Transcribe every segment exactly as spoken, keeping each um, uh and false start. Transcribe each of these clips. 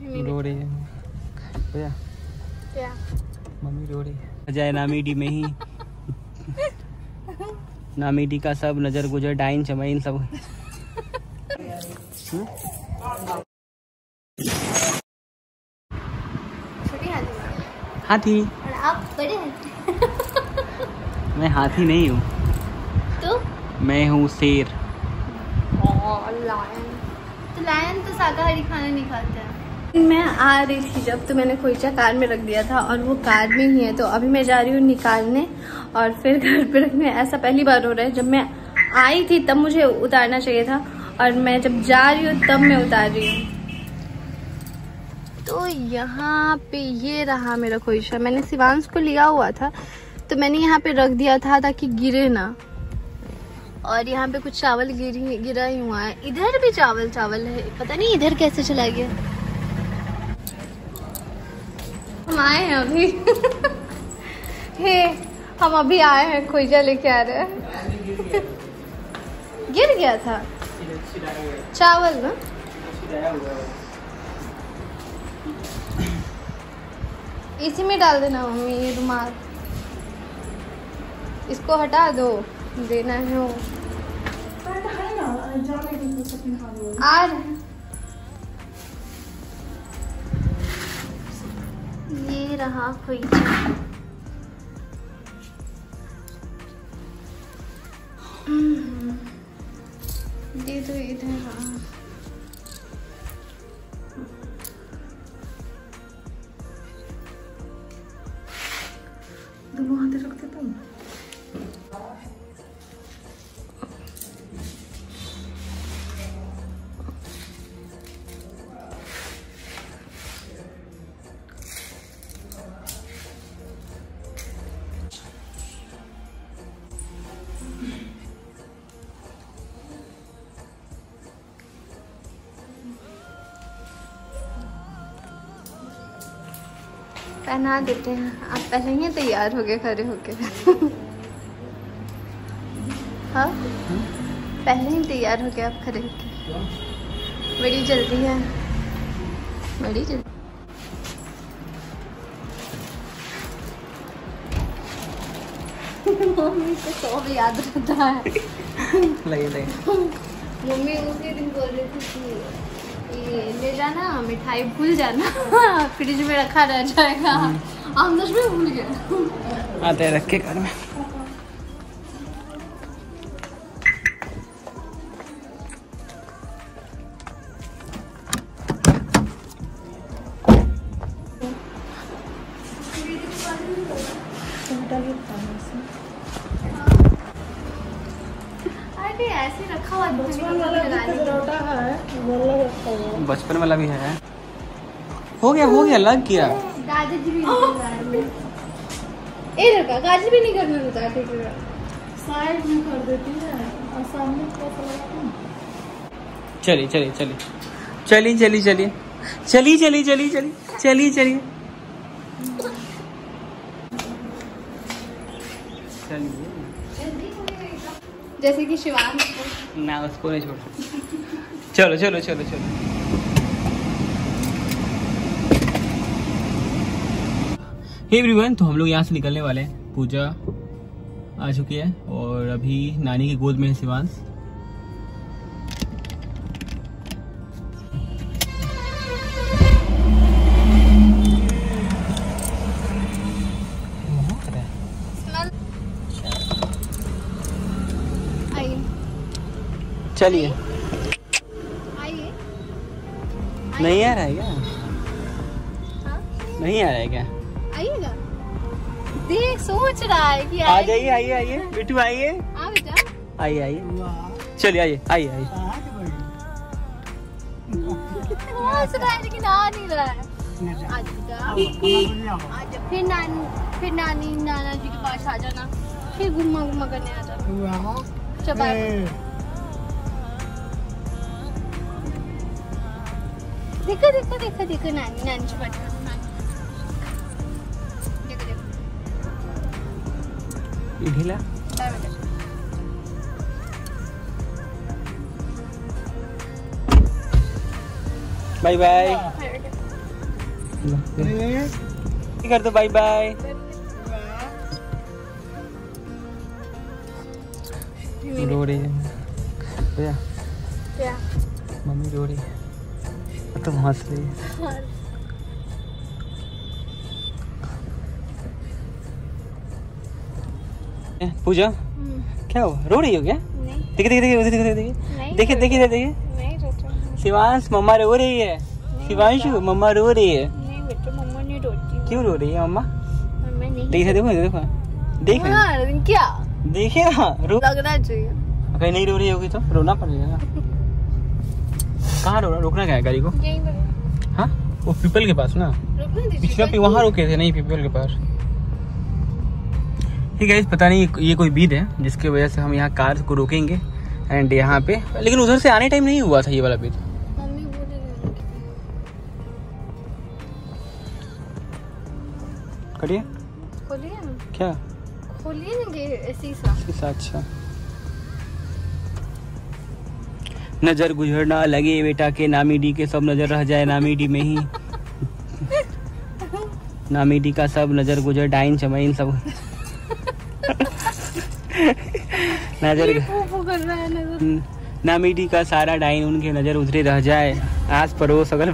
रो रही है भैया। क्या? मम्मी रो रही है। जाए नामीडी में ही नामीडी का सब नजर गुजर डाइन चमाइन सब। छोटी हाथी हाथी और आप बड़े हाथी। मैं हाथी नहीं हूँ तो मैं हूँ शेर। लायन तो लायन तो शाकाहारी खाना नहीं खाता है। मैं आ रही थी जब तो मैंने खोइचा कार में रख दिया था और वो कार में ही है, तो अभी मैं जा रही हूँ निकालने और फिर घर पे रखने। ऐसा पहली बार हो रहा है, जब मैं आई थी तब मुझे उतारना चाहिए था और मैं जब जा रही हूँ तब मैं उतार रही हूँ। तो यहाँ पे ये रहा मेरा खोइचा। मैंने शिवांश को लिया हुआ था तो मैंने यहाँ पे रख दिया था ताकि गिरे ना। और यहाँ पे कुछ चावल गिरी गिरा ही हुआ है। इधर भी चावल चावल है, पता नहीं इधर कैसे चला गया। हम आए हैं अभी हे हम अभी आए हैं, खोइचा लेके आ रहे हैं। गिर गया था चावल ना। इसी में डाल देना मम्मी, ये रुमाल इसको हटा दो, देना है वो। आ रहे ये रहा खोइचा। दे दो इधर रहा। दोनों हाथ रखते तुम। पहना देते हैं। आप पहले ही तैयार हो गए खड़े होके। हाँ पहले ही तैयार हो गए आप खड़े होके। बड़ी जल्दी है, बड़ी जल्दी। मम्मी को सब याद रहता है। लगे लगे। मम्मी उसी दिन बोल रही थी कि ये ले जाना मिठाई भूल जाना फ्रिज में रखा रह जाएगा। हम दस में भूल गए। आते रख के घर में। अरे ऐसे रखा हुआ बचपन वाला भी है। हो गया हो गया लग गया। गाजर भी नहीं रखा, गाजर भी नहीं करना होता है। साइड में कर देती है और सामने चलिए चलिए चलिए चलिए चलिए चलिए चलिए चलिए चलिए चलिए चलिए चलिए चलिए। जैसे कि शिवांश ना उसको नहीं छोड़। चलो चलो चलो चलो। हे एवरीवन, तो हम लोग यहाँ से निकलने वाले हैं। पूजा आ चुकी है और अभी नानी की गोद में है शिवांश। चलिए। आइए। नहीं आ रहा है क्या? हाँ? नहीं आ रहा है क्या? आइएगा। देख सोच रहा है कि आ जाइए आइए आइए बिट्टू आइए। आ बेटा आइए आइए चलिए आइए आइए आइए। हंस रहा है लेकिन आ नहीं रहा है। आज बेटा आज फिर नानी फिर नानी नाना जी के पास आ जाना, फिर घुमा घुमा करने आ जाना। चबा देखो देखो देखो देखो नानी नानी से बात करो। नानी देखो देखो ढीला। Bye bye. कर दो बाय बाय। रो रही है भैया, क्या मम्मी रो रही है, तुम हंस रही है। पूजा क्या हुआ, रो रही हो क्या? देखिए देखिए देखिए देखिए देखिए देखिए देखिए देखिए शिवांश मम्मा रो रही है। शिवांशु मम्मा रो रही है। नहीं बेटा मम्मा नहीं रोती। क्यों रो रही है मम्मा? मम्मा नहीं। देखिए देखो देखो देख क्या देखिए ना, रो लगना चाहिए। कहीं नहीं रो रही होगी तो रोना पड़ेगा। कहाँ रो रुकना क्या है गाड़ी को? यहीं पर। हाँ वो पीपल के पास ना, पिछले पे वहाँ रुके थे, नहीं पीपल के पास। ठीक है, पता नहीं ये कोई बीद है जिसकी वजह से हम यहाँ कार को रोकेंगे एंड यहाँ पे, लेकिन उधर से आने टाइम नहीं हुआ था ये वाला बीद। मम्मी बोले करिए खोलिए ना, क्या खोलिए ना ये शीशा। शीशा, अच्छा। नजर गुजरना लगे बेटा के नामी डी के सब नजर रह जाए नामी डी में ही। नामी डी का सब नजर गुजर डाइन चमाइन सब नजर कर रहा है नजर। नामी डी का सारा डाइन उनके नजर उधरे रह जाए, आस पड़ोस अगल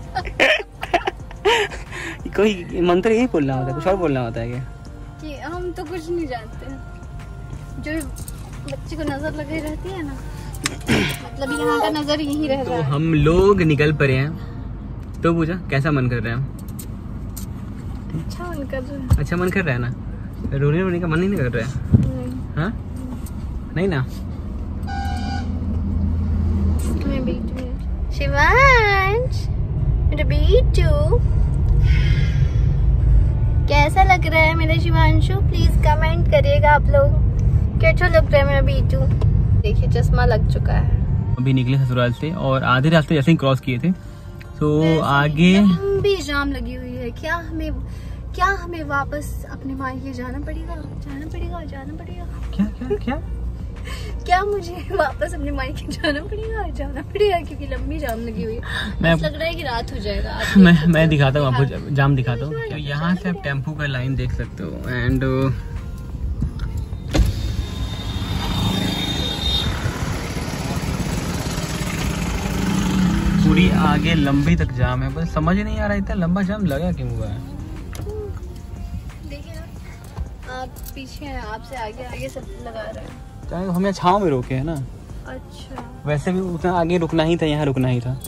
कोई मंत्र यही बोलना होता है, कुछ और बोलना होता है क्या? कि हम तो कुछ नहीं जानते, जो बच्चे को नजर लगी रहती है ना, मतलब यहाँ का नजर यही रह रहा है। तो हम लोग निकल पड़े हैं, तो पूछा कैसा मन कर रहा है? अच्छा मन कर रहा है। अच्छा मन कर रहा है ना, रोने रोने का मन नहीं कर रहा है? नहीं। हाँ नहीं ना। मैं बीटू है। शिवांश मेरा बीटू कैसा लग रहा है मेरा शिवांशु? प्लीज कमेंट करिएगा आप लोग, कैसा लग रहा है मेरा बीटू। देखिए चश्मा लग चुका है। अभी निकले ससुराल से और आधे रास्ते जैसे ही क्रॉस किए थे तो आगे लंबी जाम लगी हुई है। क्या हमें क्या हमें वापस अपने मायके जाना पड़ेगा? जाना पड़ेगा जाना पड़ेगा क्या क्या क्या क्या मुझे वापस अपने मायके जाना पड़ेगा? जाना पड़ेगा क्योंकि लंबी जाम लगी हुई है। मैं लग रहा है कि रात हो जाएगा। मैं मैं दिखाता हूँ आपको, जाम दिखाता हूँ। तो यहाँ से आप टेम्पू का लाइन देख सकते हो एंड पूरी आगे लंबी तक जाम है, बस समझ ही नहीं आ रहा इतना लंबा जाम लगा क्यों हुआ है। देखिए ना, आप पीछे हैं, आपसे आगे आगे सब लगा रहे हैं। हमें छांव में रोके है ना। अच्छा वैसे भी उतना आगे रुकना ही था, यहाँ रुकना ही था।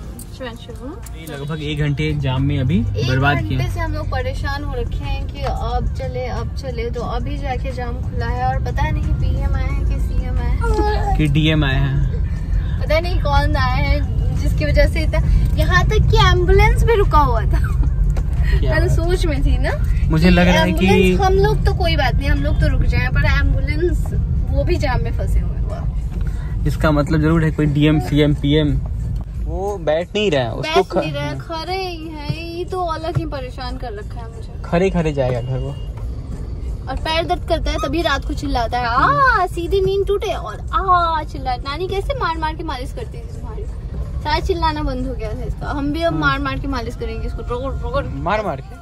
लगभग एक घंटे जाम में अभी बर्बाद किया। से हम लोग परेशान हो रखे हैं कि अब चले अब चले, तो अभी जाके जाम खुला है और पता नहीं पीएम आए हैं कि सीएम आए हैं कि डीएम आए हैं, पता नहीं कौन आए हैं, जिसकी वजह से यहाँ तक कि एम्बुलेंस भी रुका हुआ था। मैं तो सोच में थी ना, मुझे लग रहा है कि हम लोग तो कोई बात नहीं, हम लोग तो रुक जाए, पर एम्बुलेंस वो भी जाम में फंसे हुए। इसका मतलब जरूर है कोई डीएम सीएम पीएम वो बैठ नहीं रहा है, उसको बैठ नहीं रहा है, खड़े ही है। ये तो अलग ही परेशान कर रखा है मुझे। खड़े खड़े जाएगा घर वो, और पैर दर्द करता है तभी रात को चिल्लाता है, आ सीधी नींद टूटे और आ चिल्ला। नानी कैसे मार मार के मालिश करती थी तुम्हारी, शायद चिल्लाना बंद हो गया था इसका। हम भी अब मार मार के मालिश करेंगे इसको, रोगड़ रोगड़ मार मार के।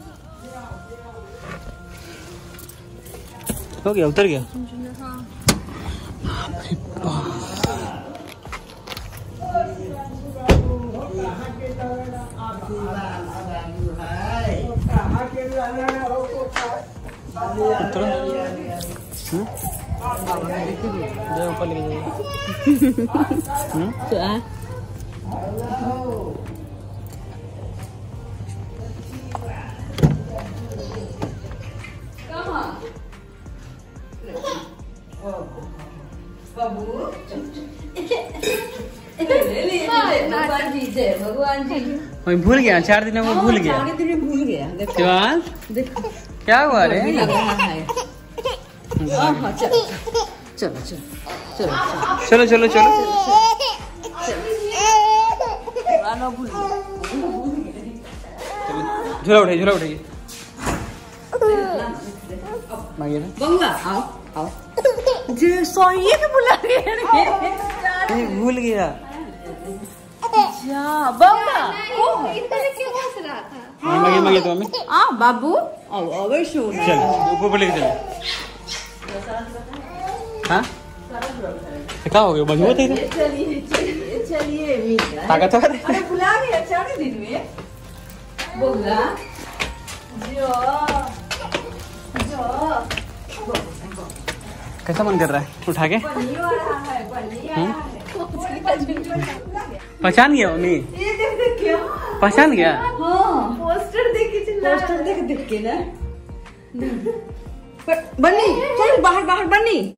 हो गया, उतर गया। ऊपर लेके जाइए। मैं भूल गया, चार दिन में भूल गया। भूल गया शिवान क्या हुआ रे? चलो चलो चलो चलो चलो चलो झूला उठाइए, झूला उठाइए। बंगा आओ आओ जे सोइए के बुला रही है। भूल गया। जा बंगा क्यों हंस रहा था? मम्मी मम्मी तो मम्मी आ बाबू आओ अवे सोना चल ऊपर ऊपर लेके चल। हाँ क्या हो गया मजबूत है चलिए चलिए चलिए ताकत है अरे बुला रही चार दिन में बोला जो जो कैसा मन कर रहा है उठा के पन्नी वाला है पन्नी वाला है पहचान गया मम्मी ये देख देख क्या पहचान गया हाँ पोस्टर देख के चिल्ला पोस्टर देख देख के ना बन्नी चल बाहर बाहर बन्नी।